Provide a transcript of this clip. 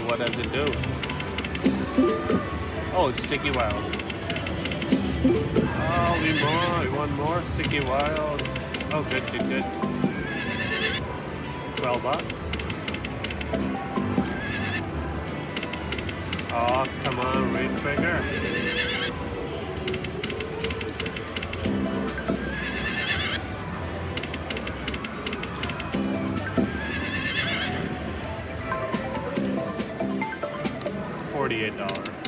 what does it do? Oh, it's sticky wilds. Oh, we want more sticky wilds. Oh, good. 12 bucks. Oh, come on, ring trigger. $48.